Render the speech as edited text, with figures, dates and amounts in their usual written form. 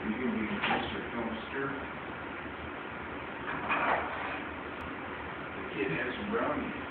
you can be Mr. Dumpster. The kid has some brownies.